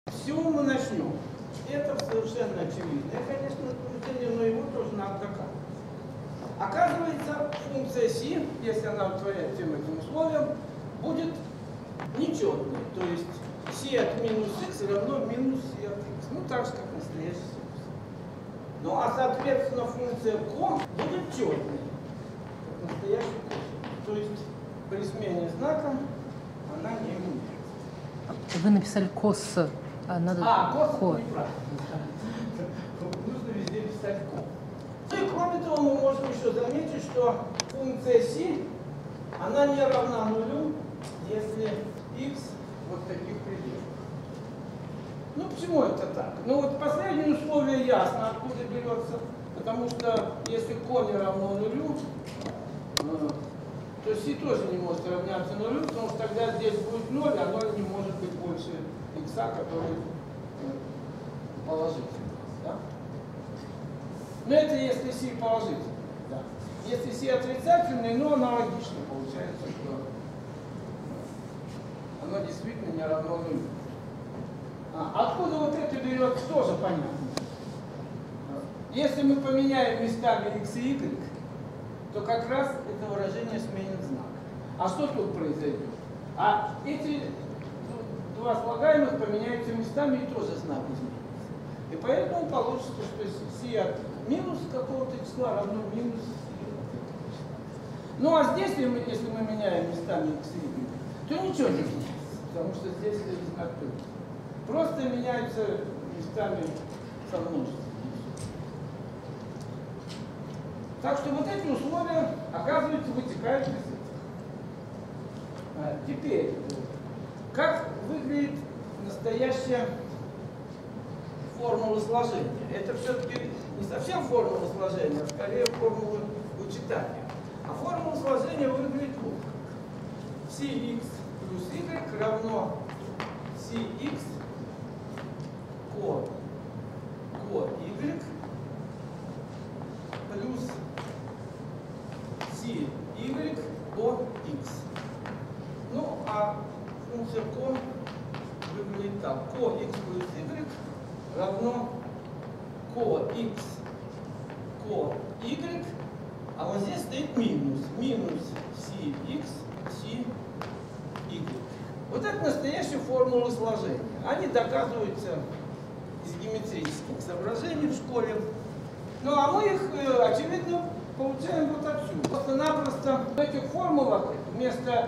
С чего мы начнем? Это совершенно очевидно. И, конечно, утверждение, но его тоже надо доказывать. Оказывается, функция си, если она удовлетворяет всем этим условиям, будет нечетной. То есть си от минус х равно минус си от х. Ну, так же, как настоящий синус. Ну, а соответственно, функция ко будет четной, как настоящий косинус. То есть при смене знака она не меняется. Вы написали кос. Надо кос неправильно. Нужно везде писать ко. Ну и кроме того, мы можем еще заметить, что функция си, она не равна нулю, если x вот в таких пределах. Ну почему это так? Ну вот последнее условие ясно, откуда берется. Потому что если ко не равно нулю, то си тоже не может равняться нулю, потому что тогда здесь будет 0, а 0 не может быть больше x, который положительный. Да? Но это если си положительный. Да. Если си отрицательный, но аналогично получается, что оно действительно не равно нулю. Откуда вот это берется, тоже понятно. Если мы поменяем местами x и y, то как раз это выражение сменит знак. А что тут произойдет? А эти два слагаемых поменяются местами и тоже знак изменится. И поэтому получится, что си от минус какого-то числа равно минус си от этого числа. Ну а здесь, если мы меняем местами x и y, то ничего не меняется, потому что здесь знак плюс. Просто меняются местами со множеством. Так что вот эти условия, оказывается, вытекают из этих. Теперь, как выглядит настоящая формула сложения? Это все-таки не совсем формула сложения, а скорее формула вычитания. А формула сложения выглядит вот как. Cx плюс y равно Cx ко y плюс си y по x. Ну, а функция ко выглядит так. Ко x плюс y равно ко x ко y, а вот здесь стоит минус. Минус си x си y. Вот это настоящая формула сложения. Они доказываются из геометрических соображений в школе. Ну а мы их, очевидно, получаем вот отсюда. Просто-напросто в этих формулах вместо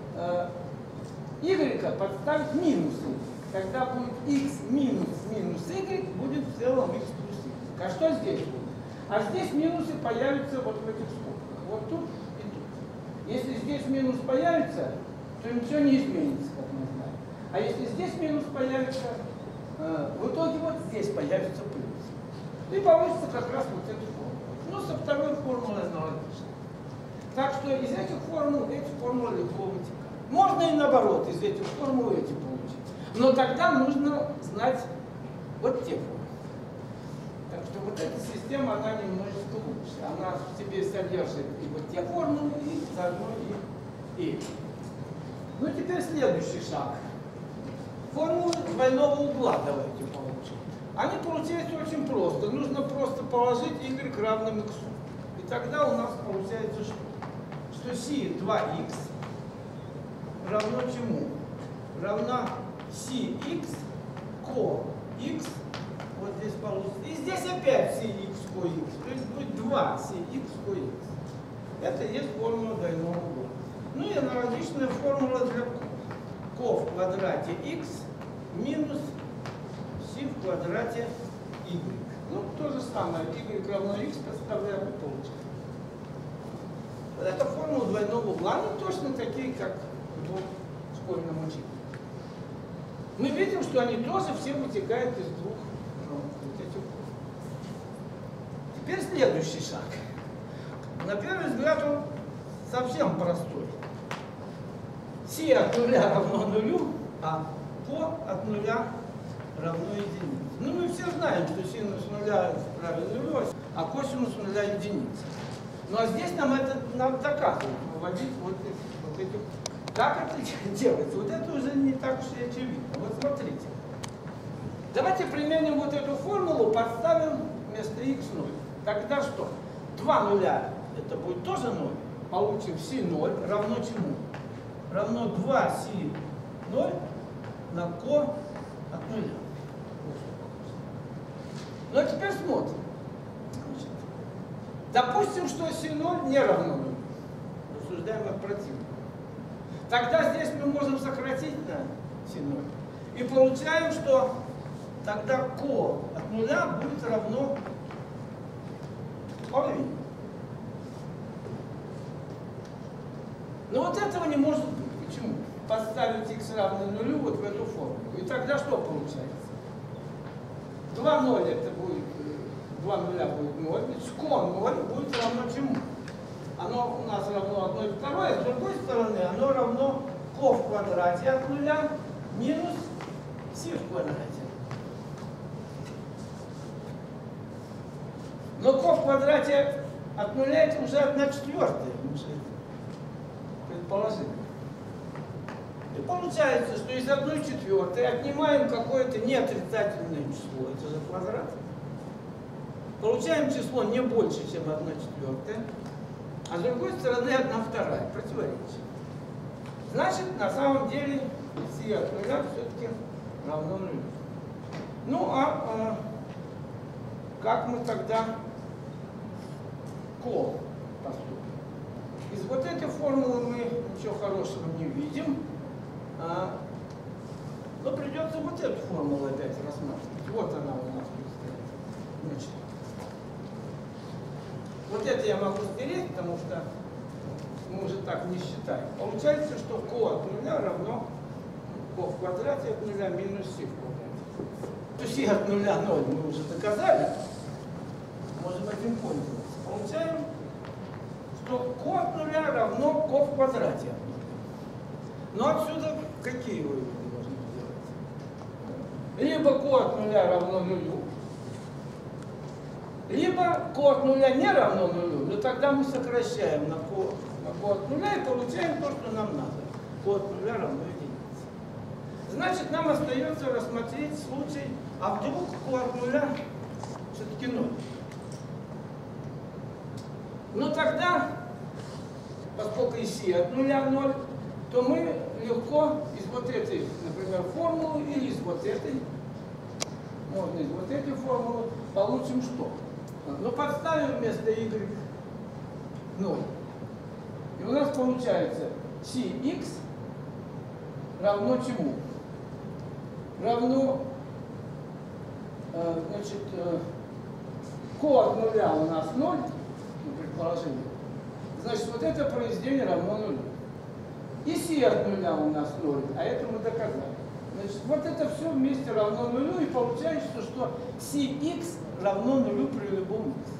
y подставить минус y. Тогда будет x минус минус y, будет в целом x плюс y. А что здесь будет? А здесь минусы появятся вот в этих скобках. Вот тут и тут. Если здесь минус появится, то ничего не изменится, как мы знаем. А если здесь минус появится, в итоге вот здесь появится плюс. И получится как раз вот эта формула. Ну, со второй формулой аналогично. Так что из этих формул эти формулы легко вытекают. Можно и наоборот, из этих формул эти получить. Но тогда нужно знать вот те формулы. Так что вот эта система, она немножечко лучше. Она в себе содержит и вот те формулы, и заодно и эти. Ну, теперь следующий шаг. Формулы двойного угла давайте получим. Они получаются очень просто. Нужно просто положить y равным x. И тогда у нас получается что? Что си 2x равно чему? Равна си x ко x. Вот здесь получится. И здесь опять си x ко x. То есть будет 2 си x ко x. Это и есть формула двойного угла. Ну и аналогичная формула для ко. Ко в квадрате x минус си в квадрате y. Ну, то же самое. Y равно x подставляем и получаем. Вот эта формула двойного угла, они точно такие, как в школьном учебнике. Мы видим, что они тоже все вытекают из двух вот этих формул. Теперь следующий шаг. На первый взгляд он совсем простой. Си от нуля равно нулю, а по от нуля равно единице. Ну, мы все знаем, что синус нуля равен нулю, а косинус нуля единица. Ну, а здесь нам это надо доказывать, выводить вот эти. Как это делается? Вот это уже не так уж и очевидно. Вот смотрите. Давайте применим вот эту формулу, подставим вместо x 0. Тогда что? 2 нуля, это будет тоже 0. Получим c0 равно чему? Равно 2c0 на co от нуля. Ну а теперь смотрим. Допустим, что c0 не равно 0. Рассуждаем от противника. Тогда здесь мы можем сократить на c0. И получаем, что тогда co от нуля будет равно половине. Но вот этого не может быть. Почему? Подставить x равно нулю вот в эту формулу. И тогда что получается? 2 0 это будет, 2 нуля будет 0, значит co 0 будет равно чему? Оно у нас равно 1 второй, а с другой стороны оно равно co в квадрате от нуля минус c в квадрате. Но co в квадрате от нуля это уже 1/4. Предположим. И получается, что из 1/4 отнимаем какое-то неотрицательное число, это же квадрат. Получаем число не больше, чем 1/4, а с другой стороны 1/2. Противоречие. Значит, на самом деле c от нуля все-таки равно нулю. Ну а как мы тогда co поступим? Из вот этой формулы мы ничего хорошего не видим. Но придется вот эту формулу опять рассматривать. Вот она у нас предстоит. Значит, вот это я могу стереть, потому что мы уже так не считаем. Получается, что co от нуля равно co в квадрате от нуля минус c в квадрате. То c от нуля 0 мы уже доказали. Можем этим пользоваться. Получаем, что co от нуля равно co в квадрате. Но отсюда какие выводы можно сделать? Либо co от нуля равно нулю, либо co от нуля не равно нулю, но тогда мы сокращаем на co от нуля и получаем то, что нам надо. Co от нуля равно единице. Значит, нам остается рассмотреть случай, а вдруг co от нуля все-таки 0. Но тогда, поскольку и c от нуля 0, то мы легко из вот этой, например, формулы или из вот этой, можно из вот этой формулы, получим что? Но подставим вместо y 0. И у нас получается cx равно чему? Равно, значит, co от нуля у нас 0, предположение. Значит, вот это произведение равно нулю. И c от нуля у нас 0, а это мы доказали. Значит, вот это все вместе равно нулю, и получается, что cx равно нулю при любом x.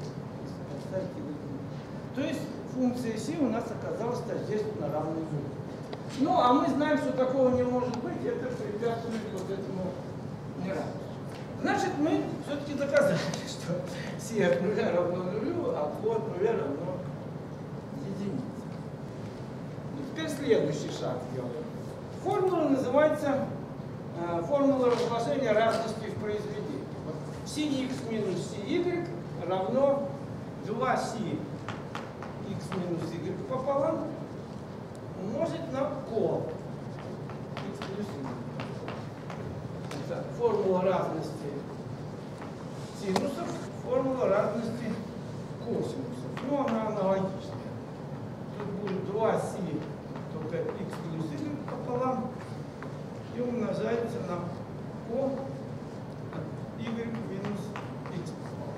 То есть функция c у нас оказалась тождественно равной нулю. Ну, а мы знаем, что такого не может быть, это препятствует вот этому неравенству. Значит, мы все-таки доказали, что c от нуля равно нулю, а co от нуля равно единице. Теперь следующий шаг делаем. Формула называется формула разложения разности в произведении. Вот cx минус cy равно 2c x минус y пополам умножить на co x плюс y. Это формула разности синусов, формула разности косинусов. Ну, она аналогичная. Тут будет 2c, только x плюс y пополам, и умножается на co y минус x пополам.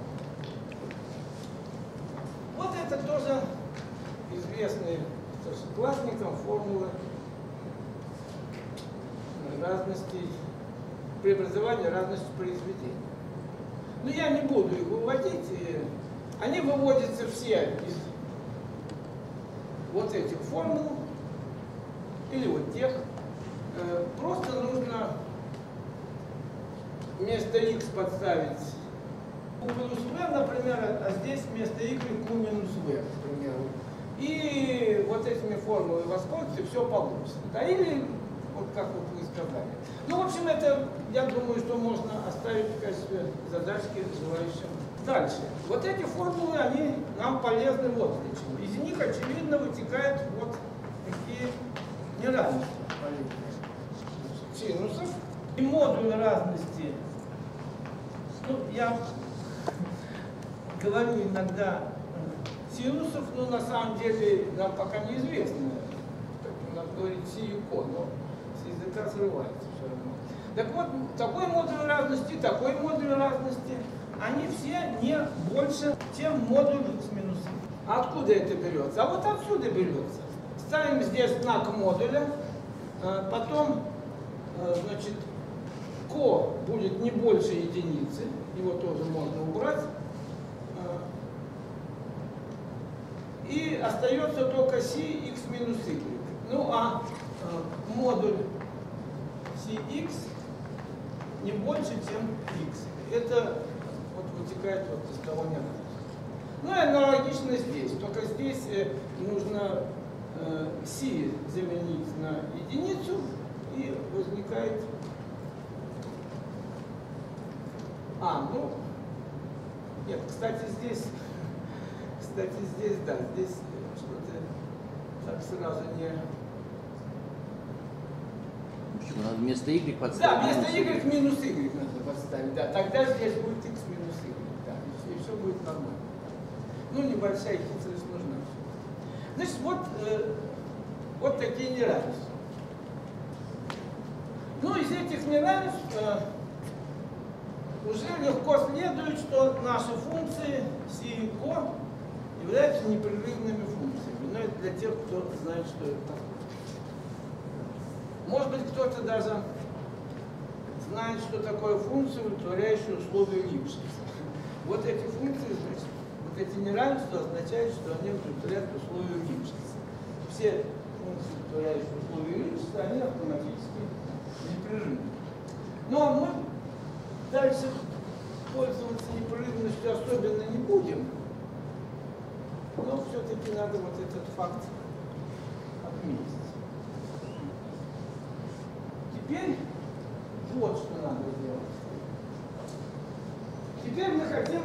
Вот это тоже известные старшеклассникам формулы разности, преобразования разности произведений. Но я не буду их выводить, они выводятся все из вот этих формул, или вот тех. Просто нужно вместо x подставить u плюс v, например, а здесь вместо y q минус v, к примеру. И вот этими формулами воспользоваться, все получится. Да, или, вот как вот вы сказали. Ну, в общем, это, я думаю, что можно оставить. ставить в качестве задачки желающим. Дальше. Вот эти формулы, они нам полезны вот для чего. Из них, очевидно, вытекают вот такие неравенства синусов и модуль разности. Ну, я говорю иногда синусов, но на самом деле нам пока неизвестно. Надо говорить си и ко, но с языка срывается все равно. Так вот, такой модуль разности, они все не больше, чем модуль x минус y. Откуда это берется? А вот отсюда берется. Ставим здесь знак модуля, потом, значит, ко будет не больше единицы, его тоже можно убрать. И остается только си x минус y. Ну а модуль cx не больше, чем x. Это вот вытекает вот из того неравенства. Ну и аналогично здесь. Только здесь нужно си заменить на единицу, и возникает... ну... Нет, кстати, здесь... да, здесь что-то так сразу не... Надо вместо y подставить. Да, вместо y минус y надо подставить. Да, тогда здесь будет x минус y. Да, и все будет нормально. Ну, небольшая хитрость нужна. Значит, вот такие неравенства. Ну, из этих неравенств уже легко следует, что наши функции си и ко являются непрерывными функциями. Но это для тех, кто знает, что это такое. Может быть, кто-то даже знает, что такое функция, удовлетворяющая условия Липшица. Вот эти функции, значит, вот эти неравенства означают, что они удовлетворяют условия Липшица. Все функции, удовлетворяющие условия Липшица, они автоматически непрерывны. Ну а мы дальше пользоваться непрерывностью особенно не будем, но все-таки надо вот этот факт отметить. Теперь вот что надо сделать. Теперь мы хотим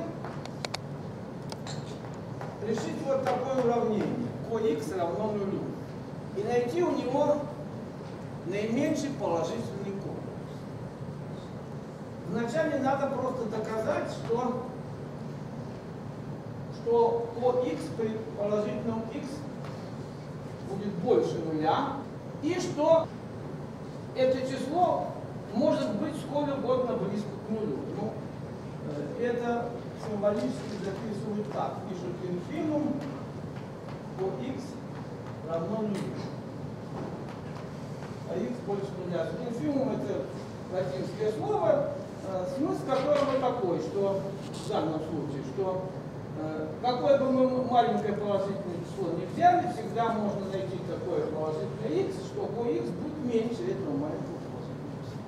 решить вот такое уравнение. Ко(х) равно нулю. И найти у него наименьший положительный корень. Вначале надо просто доказать, что ко(х) при положительном x будет больше нуля, и что это число может быть сколь угодно близко к нулю. Ну, это символически записывают так. Пишут инфинум ко(х) равно нулю. А x больше нуля. Инфинум — это латинское слово, смысл которого такой, что в данном случае, что какое бы мы маленькое положительное число не взяли, всегда можно найти такое положительное x, что ко(х) будет меньше этого маленького положительного числа.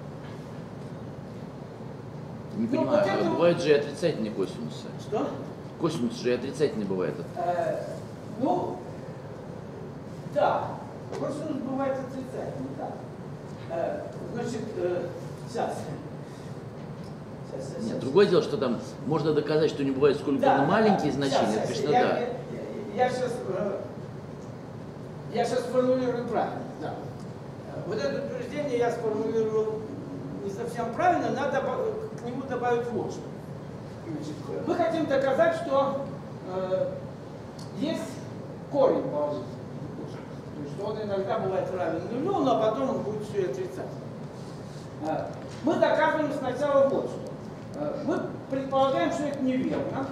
Не понимаю, вот это... бывают же и отрицательные косинусы. Что? Косинус же и отрицательный бывает. Ну, да, косинус бывает отрицательный, да. Значит, сейчас. Нет, другое дело, что там можно доказать, что не бывает сколько угодно маленькие значения. Сейчас, Конечно, да. Я сейчас сформулирую правильно. Да. Вот это утверждение я сформулировал не совсем правильно, надо к нему добавить вот что. Значит, мы хотим доказать, что есть корень положительный. То есть, что он иногда бывает равен нулю, но потом он будет все отрицательный. Мы доказываем сначала вот что. Мы предполагаем, что это неверно,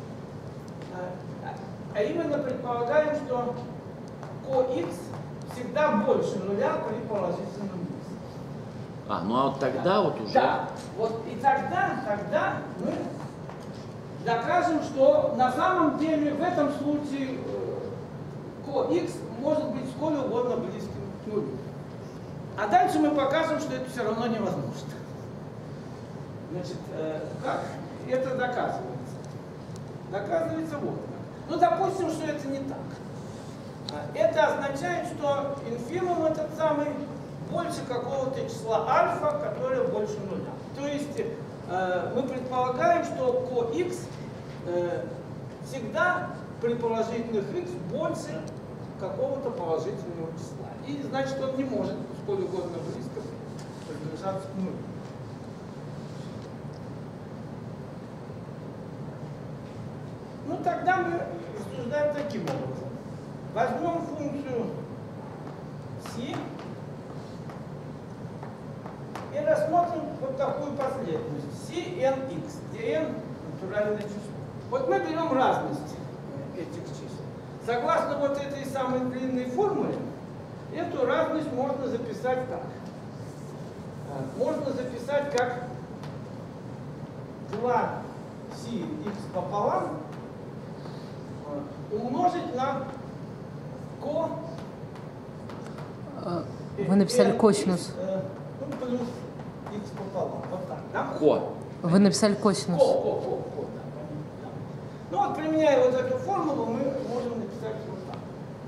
а именно предполагаем, что ко(х) всегда больше нуля при положительном x. Ну а вот тогда да. вот уже... Да, вот и тогда мы докажем, что на самом деле в этом случае ко(х) может быть сколь угодно близким к нулю. А дальше мы покажем, что это все равно невозможно. Значит, как это доказывается? Доказывается вот как. Ну, допустим, что это не так. Это означает, что инфинум этот самый больше какого-то числа альфа, которое больше нуля. То есть мы предполагаем, что cox всегда при положительных x больше какого-то положительного числа. И значит, он не может сколь угодно близко приближаться к нулю. Ну, тогда мы рассуждаем таким образом. Возьмем функцию c и рассмотрим вот такую последовательность. Cnx, где n натуральное число. Вот мы берем разность этих чисел. Согласно вот этой самой длинной формуле, эту разность можно записать так. Можно записать как 2cx пополам умножить на ко. Вы написали косинус. Ну, плюс x пополам. Вот так, да? Ко. Вы написали косинус. Ко, да. Ну вот, применяя вот эту формулу, мы можем написать вот так.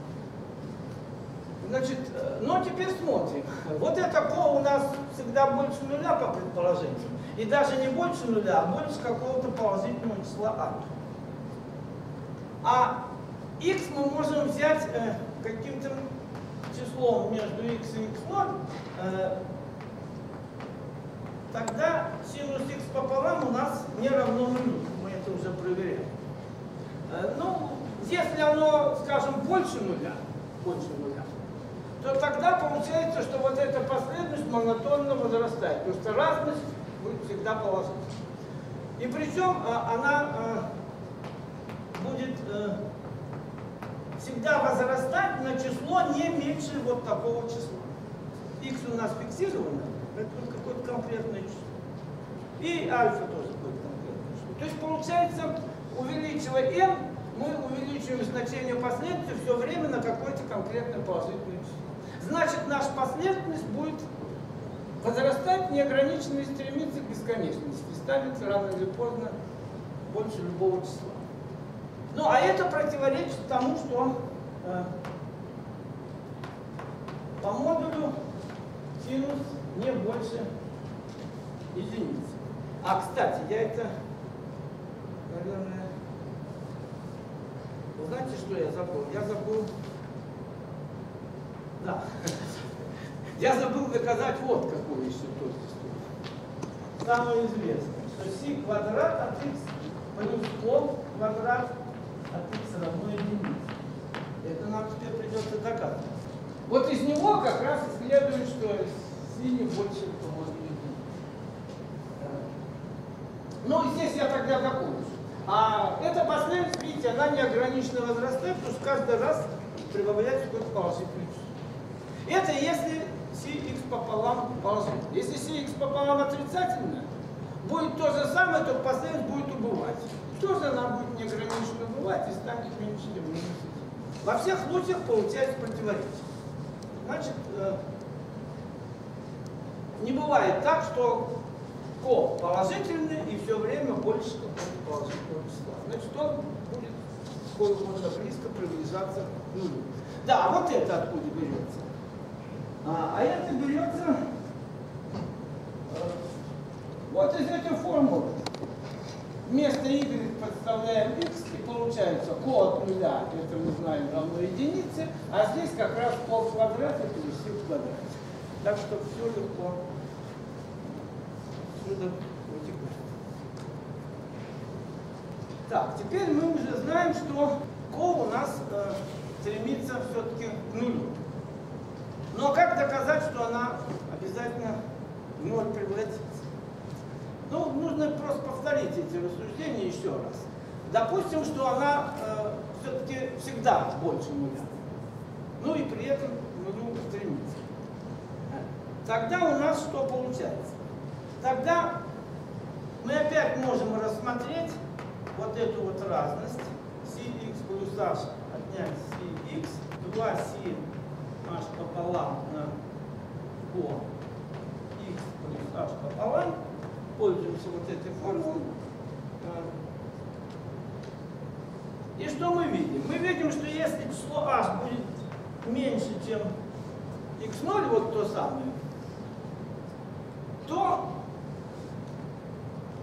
Значит, но теперь смотрим. Вот это ко у нас всегда больше нуля по предположению. И даже не больше нуля, а больше какого-то положительного числа а. А x мы можем взять каким-то числом между x и x0, тогда синус x пополам у нас не равно нулю. Мы это уже проверяем. Ну, если оно, скажем, больше нуля, то тогда получается, что вот эта последовательность монотонно возрастает, потому что разность будет всегда положительной. И причем она будет всегда возрастать на число не меньше вот такого числа. X у нас фиксировано, поэтому какое-то конкретное число. И альфа тоже будет конкретное число. То есть получается, увеличивая n, мы увеличиваем значение последовательности все время на какое-то конкретное положительное число. Значит, наша последовательность будет возрастать неограниченно и стремиться к бесконечности. И станет рано или поздно больше любого числа. Ну, а это противоречит тому, что по модулю синус не больше единицы. А, кстати, я это, наверное, вы знаете, что я забыл? Я забыл, да, я забыл доказать вот какую еще точность. Самое известное, что c квадрат от x плюс пол квадрат от x равно единице. Это нам теперь придется доказывать. Вот из него как раз и следует, что c не больше единицы. Ну, здесь я тогда закончу. А эта последовательность, видите, она неограниченно возрастает, потому что каждый раз прибавляется какой-то положительный число. Это если cx пополам положительно. Если cx пополам отрицательно, будет то же самое, только последовательность будет убывать. Тоже она будет неограниченно убывать и станет меньше, чем минус 1. Во всех случаях получается противоречие. Значит, не бывает так, что ко положительный и все время больше какого-то положительного числа. Значит, он будет сколько можно близко приближаться к нулю. Да, а вот это откуда берется? А это берется вот из этой формулы. Вместо y подставляем x и получается ко от нуля, это мы знаем, равно единице, а здесь как раз ко в квадрате плюс c в квадрате. Так что все легко отсюда вытекает. Так, теперь мы уже знаем, что ко у нас стремится все-таки к нулю. Но как доказать, что она обязательно в ноль превратится? Ну, нужно просто повторить эти рассуждения еще раз. Допустим, что она все-таки всегда больше нуля. Ну и при этом к нулю стремится. Тогда у нас что получается? Тогда мы опять можем рассмотреть вот эту вот разность. Cx плюс h отнять Cx, 2c h пополам на ко x плюс h пополам. Пользуемся вот этой формулой. И что мы видим? Мы видим, что если число h будет меньше, чем x0, вот то самое, то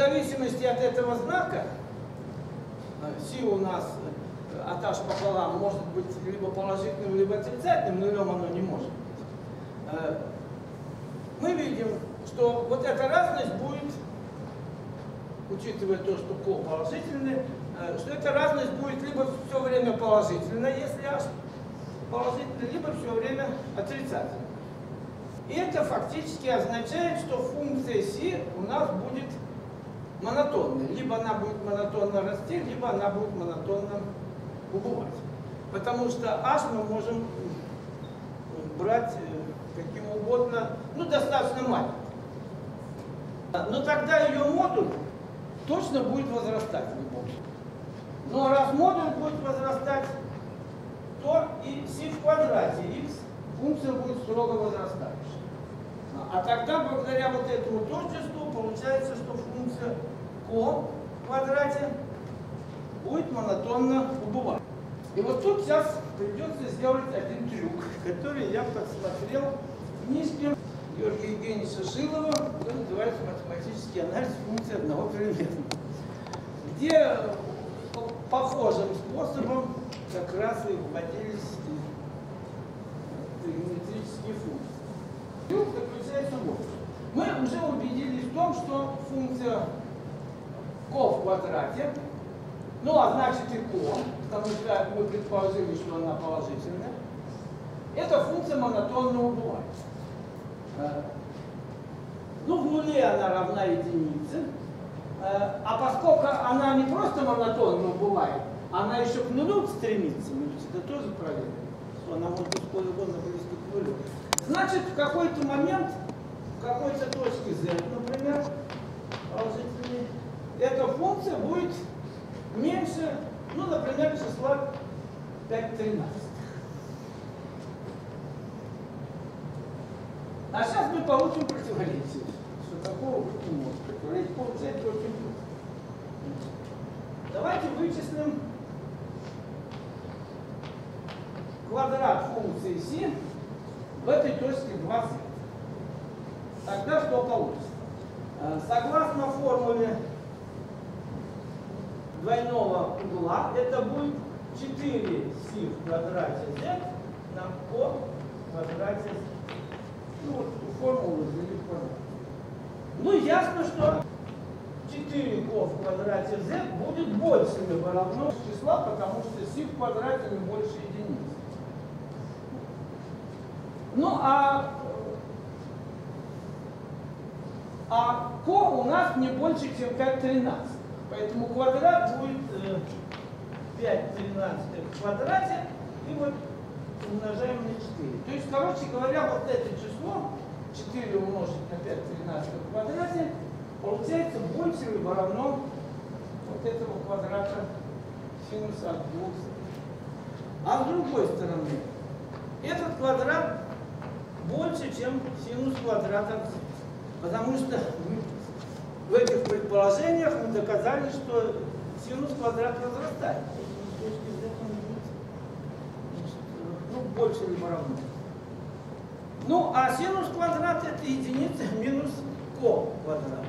зависимости от этого знака, си у нас от h пополам может быть либо положительным, либо отрицательным, нулем оно не может быть. Мы видим, что вот эта разность будет, учитывая то, что ко положительный, что эта разность будет либо все время положительная, если h положительный, либо все время отрицательный. И это фактически означает, что функция си у нас будет монотонной. Либо она будет монотонно расти, либо она будет монотонно убывать. Потому что h мы можем брать каким угодно, ну, достаточно маленький. Но тогда ее модуль точно будет возрастать в любом случае. Но раз модуль будет возрастать, то и си в квадрате x функция будет строго возрастающей. А тогда, благодаря вот этому тождеству, получается, что функция ко в квадрате будет монотонно убывать. И вот тут сейчас придется сделать один трюк, который я подсмотрел в книжке Георгия Евгеньевича Шилова, который называется «Математический анализ функций одного предмета», где похожим способом как раз и вводились тригонометрические функции. Трюк заключается в том, мы уже убедились в том, что функция ко в квадрате, ну а значит и ко, потому что мы предположили, что она положительная, эта функция монотонно убывает. Ну, в нуле она равна единице, а поскольку она не просто монотонно убывает, она еще к нулю стремится, мы это тоже проверили, что она может быть сколь угодно близко к нулю. Значит, в какой-то момент, в какой-то точке z, например, положительной, эта функция будет меньше, ну, например, числа 5/13. А сейчас мы получим противоречие, что такого быть не может. Противоречие получается очень просто. Давайте вычислим квадрат функции си в этой точке 2z. Тогда что получится? Согласно формуле двойного угла, это будет 4си в квадрате z на ко в квадрате z. Ну, вот формулу разделить в квадрат. Ну, ясно, что 4 ко в квадрате z будет больше либо равно числа, потому что си в квадрате не больше единицы. Ну, а ко у нас не больше, чем 5/13. Поэтому квадрат будет 5/13 в квадрате, и вот умножаем на 4. То есть, короче говоря, вот это число 4 умножить на 5/13 в квадрате получается больше либо равно вот этого квадрата синуса от 2. А с другой стороны, этот квадрат больше, чем синус квадрата, потому что в этих предположениях мы доказали, что синус квадрат возрастает. Ну, больше либо равно. Ну, а синус квадрата это единица минус ко квадрат.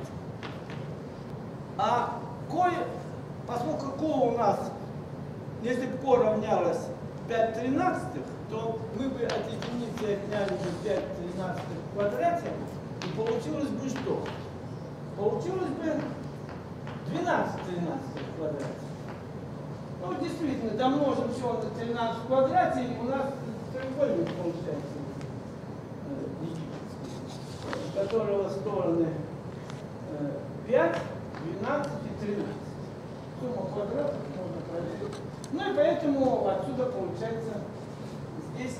А ко, поскольку ко у нас, если бы ко равнялось 5/13, то мы бы от единицы отняли бы 5/13 в квадрате, и получилось бы что? Получилось бы 12/13 в квадрате. Ну, действительно, там множим все на 13 в квадрате, и у нас треугольник получается, у которого стороны 5, 12 и 13. Сумма квадратов можно проверить. Ну и поэтому отсюда получается здесь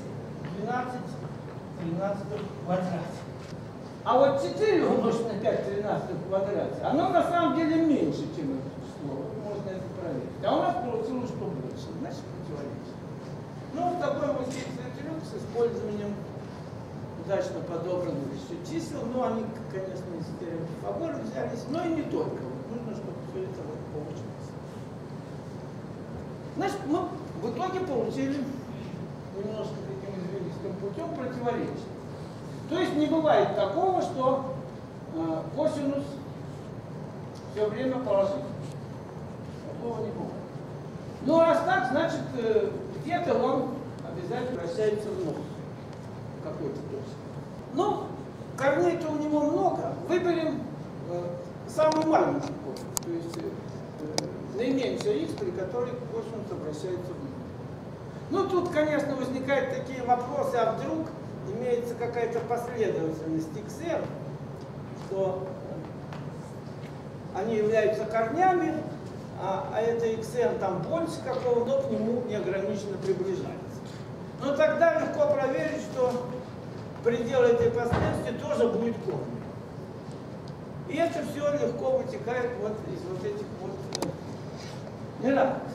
12/13 в квадрате. А вот 4 умножить на 5/13 в квадрате, оно на самом деле меньше, чем это число. Можно это проверить. А у нас получилось, что больше. Значит, противоречие. Ну, вот такой вот действие трюк с использованием удачно подобранных еще чисел. Ну, они, конечно, из теоремы Пифагора взялись, но и не только. Вот нужно, чтобы все это вот получилось. Значит, мы в итоге получили немножко таким извилистым путем противоречие. То есть не бывает такого, что косинус все время положительный. Такого не бывает. Ну, раз так, значит, где-то он обязательно вращается в нос. Какой-то точно. Ну, корней-то у него много. Выберем самый маленький корень. То есть наименьшее x, при которой косинус обращается в нос. Ну, тут, конечно, возникают такие вопросы, а вдруг имеется какая-то последовательность xn, что они являются корнями, а это xn там больше какого, но к нему неограниченно приближается. Но тогда легко проверить, что предел этой последовательности тоже будет корнем. И это все легко вытекает вот из вот этих вот неравенств.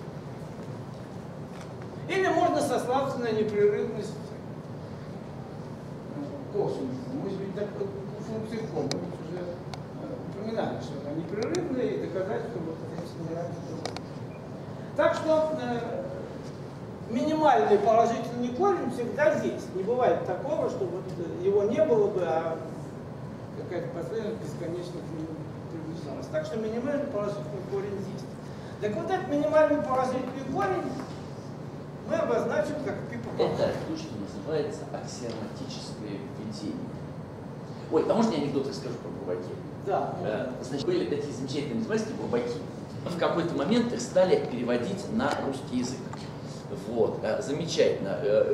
Или можно сослаться на непрерывность косинуса. Мы же так функции формы уже упоминали, что она непрерывная, и доказать, что вот эти неравенства. Так что минимальный положительный корень всегда здесь. Не бывает такого, что вот его не было бы, а какая-то последовательность бесконечно к нему приближалась. Так что минимальный положительный корень здесь. Так вот этот минимальный положительный корень мы обозначим как π-пополам. Это то, что называется аксиоматическое введение. Ой, а можно я анекдот расскажу про Бурбаки? Да. Значит, были такие замечательные называются Бурбаки. В какой-то момент их стали переводить на русский язык. Вот, замечательно.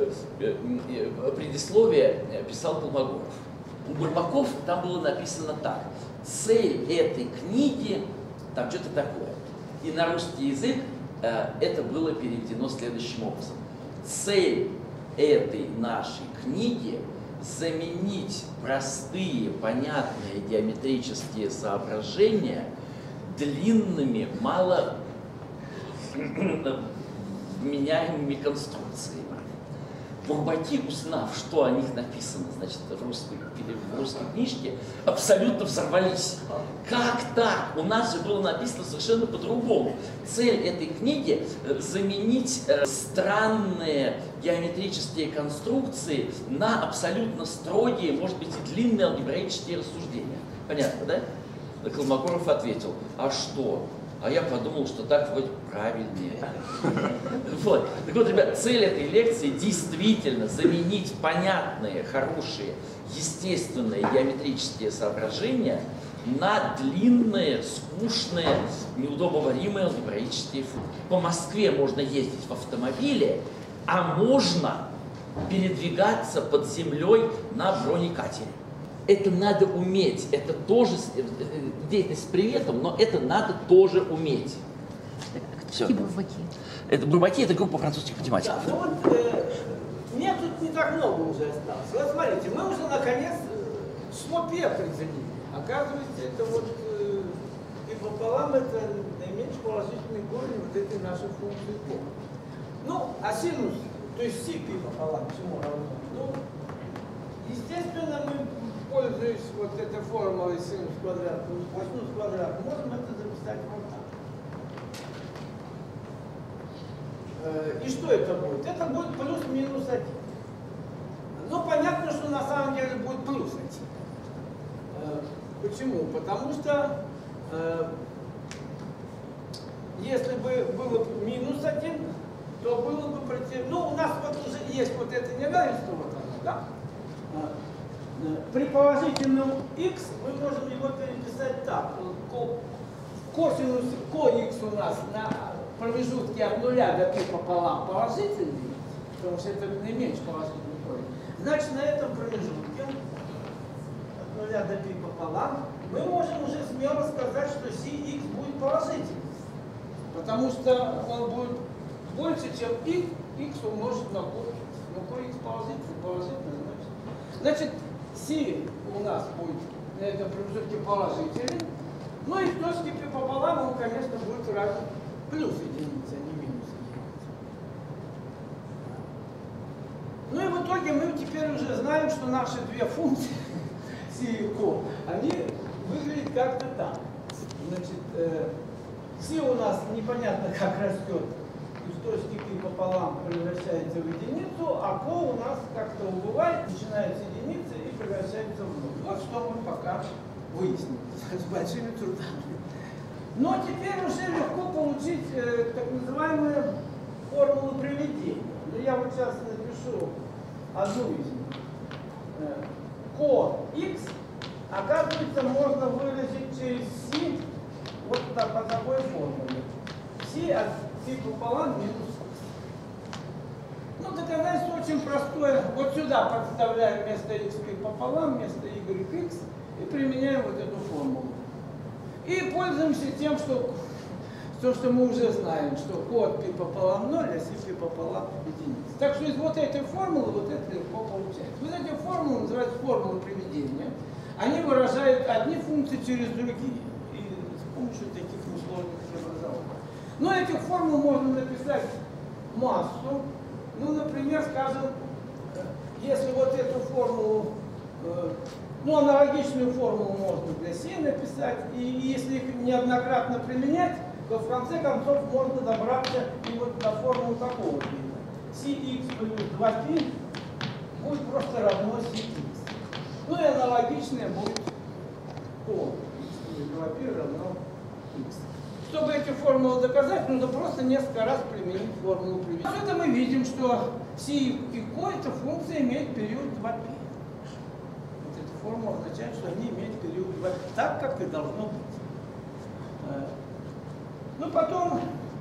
Предисловие писал Колмогоров. У Бурбаков там было написано так. Цель этой книги, там что-то такое. И на русский язык это было переведено следующим образом. Цель этой нашей книги – заменить простые, понятные геометрические соображения длинными, мало вменяемыми конструкциями. Бурбаки, узнав, что о них написано, значит, в русской книжке, абсолютно взорвались. Как так? У нас же было написано совершенно по-другому. Цель этой книги – заменить странные геометрические конструкции на абсолютно строгие, может быть, и длинные алгебраические рассуждения. Понятно, да? Колмогоров ответил: а что? А я подумал, что так вроде правильнее. Вот. Так вот, ребят, цель этой лекции действительно заменить понятные, хорошие, естественные геометрические соображения на длинные, скучные, неудобоваримые алгебраические функции. По Москве можно ездить в автомобиле, а можно передвигаться под землей на бронекатере. Это надо уметь, это тоже деятельность с приветом, но это надо тоже уметь. Какие Бурбаки? Это Бурбаки, это группа французских математиков. Да, ну вот, мне тут не так много уже осталось. Вот смотрите, мы уже наконец число π определили. Оказывается, это вот и пополам это наименьший положительный корень вот этой нашей функции π. Ну, а синус, то есть си π пополам, чему равно? Ну, естественно, мы, пользуясь вот этой формулой синус квадрат плюс косинус квадрат, можем это записать вот так. И что это будет? Это будет плюс-минус 1. Ну, понятно, что на самом деле будет плюс 1. Почему? Потому что если бы было минус 1, то было бы против... Ну, у нас вот уже есть вот это неравенство, вот оно, да? При положительном x мы можем его переписать так. Косинус ко-х у нас на промежутке от 0 до π пополам положительный, потому что это наименьший положительный корень. Значит, на этом промежутке от 0 до π пополам мы можем уже смело сказать, что cx будет положительный, потому что он будет больше, чем x умножить на ко. Но ко-х положительный, значит, c у нас будет на этом промежутке положительный, ну и в точке π пополам он, конечно, будет равен плюс единица, а не минус единица. Ну и в итоге мы теперь уже знаем, что наши две функции c и ко, они выглядят как-то так. Значит, c у нас непонятно как растет, из точки π пополам превращается в единицу, а ко у нас как-то убывает, начинается единица и превращается в 0. Вот что мы пока выяснить с большими трудами. Но теперь уже легко получить так называемые формулы приведения. Но я вот сейчас напишу одну из них. Ко x, оказывается, можно выразить через си вот так, по такой формуле. Си от си пополам минус x. Ну, доказательство очень простое. Вот сюда подставляем вместо x пи пополам, вместо y x и применяем вот эту формулу. И пользуемся тем, что мы уже знаем, что ко пи пополам 0, а си пи пополам единица. Так что из вот этой формулы вот это легко получается. Вот эти формулы называются формулы приведения. Они выражают одни функции через другие. И с помощью таких несложных преобразований. Но этих формул можно написать массу. Ну, например, скажем, если вот эту формулу, ну, аналогичную формулу можно для си написать, и если их неоднократно применять, то в конце концов можно добраться и вот до формулы такого вида. Cx плюс 2π будет просто равно Cx. Ну и аналогичное будет O. X плюс 2π равно x. Чтобы эти формулы доказать, нужно просто несколько раз применить формулу приведения. Отсюда мы видим, что Си и Ко эта функция имеет период 2π. Вот эта формула означает, что они имеют период 2π, так как и должно быть. Ну потом,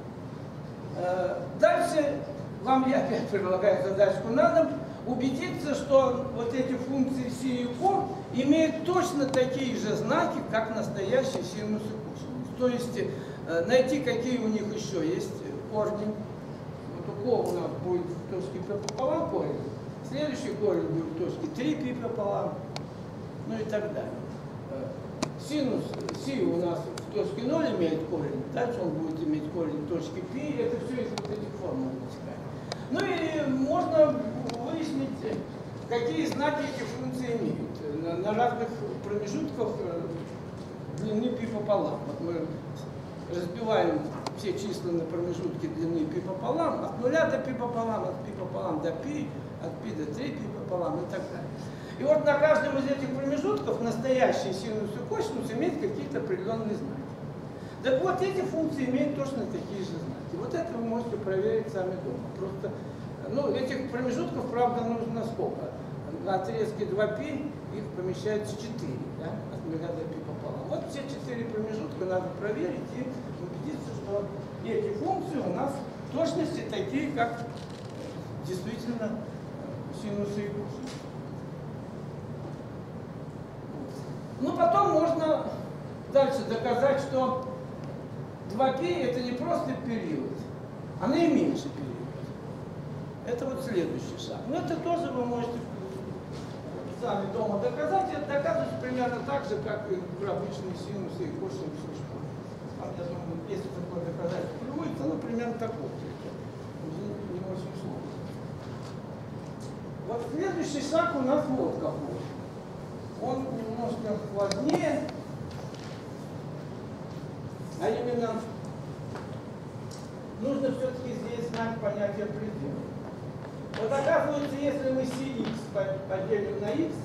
дальше вам я опять предлагаю задачку на дом, убедиться, что вот эти функции Си и Ко имеют точно такие же знаки, как настоящие синус и косинус. То есть найти, какие у них еще есть корни. Вот у Ко у нас будет в точке π пополам корень, следующий корень будет в точке 3π пополам, ну и так далее. Синус Си у нас в точке 0 имеет корень, дальше он будет иметь корень в точке π, это все из вот этих формул вытекает. Ну и можно выяснить, какие знаки эти функции имеют на разных промежутках длины π пополам. Вот мы разбиваем все числа на промежутки длины π пополам, от 0 до π пополам, от π пополам до π, от π до 3π пополам и так далее. И вот на каждом из этих промежутков настоящий синус и косинус имеют какие-то определенные знаки. Так вот, эти функции имеют точно такие же знаки. Вот это вы можете проверить сами дома. Просто, ну, этих промежутков, правда, нужно сколько? На отрезке 2π их помещается 4, да? От 0 до π пополам. Вот все 4 промежутка надо проверить и убедиться, что эти функции у нас в точности такие, как действительно синусы и косинусы. Ну, потом можно дальше доказать, что 2π это не просто период, а наименьший период. Это вот следующий шаг. Но это тоже вы можете сами дома доказать. Это доказывается примерно так же, как и обычные синусы и косинусы в школе. Я думаю, если такое доказательство приводится, оно примерно такое. Не очень сложно. Вот следующий шаг у нас вот какой. Он немножко сложнее, а именно нужно все-таки здесь знать понятие предела. Вот оказывается, если мы Cx поделим на x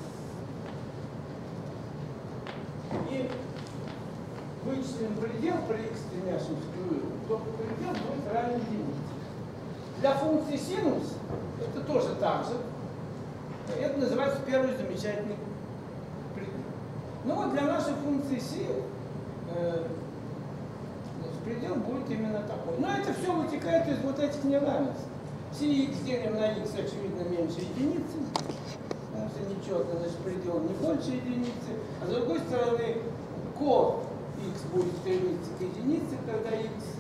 и вычислим предел при x стремящемся к нулю, то предел будет равен единице. Для функции синус это тоже так же. Это называется первый замечательный предел. Ну вот для нашей функции си предел будет именно такой. Но это все вытекает из вот этих неравенств. Cx делим на x, очевидно, меньше единицы. Функция нечетная, значит предел не больше единицы. А с другой стороны, ко x будет стремиться к единице, когда x